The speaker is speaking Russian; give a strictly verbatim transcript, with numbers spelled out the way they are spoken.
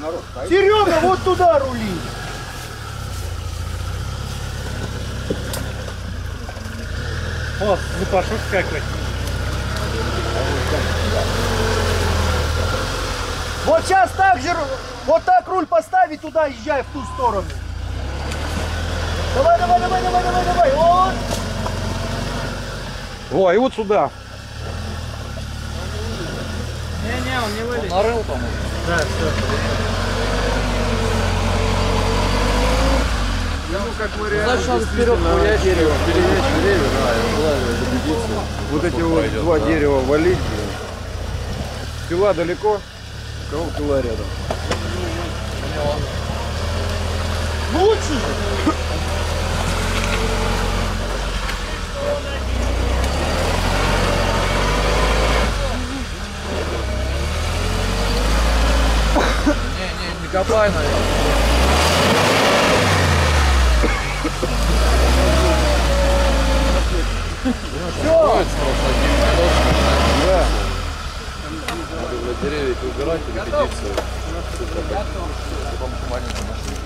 Серега, вот туда рули. О, запашок какой. Вот сейчас так же, вот так руль поставить туда, езжай в ту сторону. Давай, давай, давай, давай, давай, давай. Вот. О, и вот сюда. Не-не, он не вылезет. Он нарыл, по-моему. Да, все. Значит, надо вперед гулять, дерево, перелезть деревья, да, главное убедиться. Вот эти вот пойдет, два да. дерева валить. Пила далеко, у кого пила рядом. Лучше. Не, не, не копай, наверное. Все. Да. Надо деревья убирать, переходить. Готов. Маленько нашли.